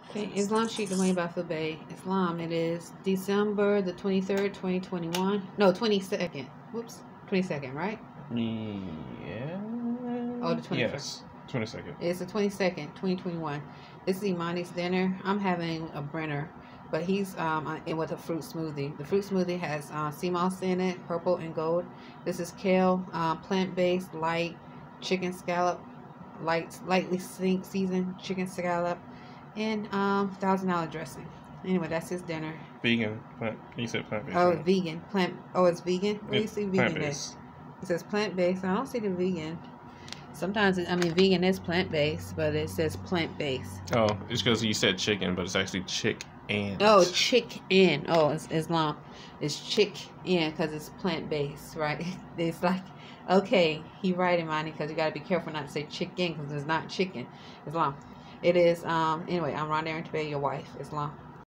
Okay, Islam Sheikh Dwayne Buffalo Bay, Islam. It is December the 23rd, 2021. No, 22nd. Whoops. 22nd, right? Yeah. Oh, the 21st. Yes, 22nd. It's the 22nd, 2021. This is Imani's dinner. I'm having a Brenner, but he's in with a fruit smoothie. The fruit smoothie has sea moss in it, purple and gold. This is kale, plant-based, light chicken scallop, lightly seasoned chicken scallop, and $1,000 dressing. Anyway, that's his dinner. Vegan. You said plant-based. Oh, right? vegan. Oh, it's vegan. Where do you see vegan there? Plant-based. It says plant-based. I don't see the vegan. Sometimes, vegan is plant-based, but it says plant-based. Oh, it's because you said chicken, but it's actually chick-and. Oh, chick-in. Oh, it's Islam. It's chick-in because it's plant-based, right? It's like, okay, he right, Imani, because you got to be careful not to say chicken because it's not chicken. Islam. It is, anyway, I'm Ron Aaron Tabay, your wife, Islam.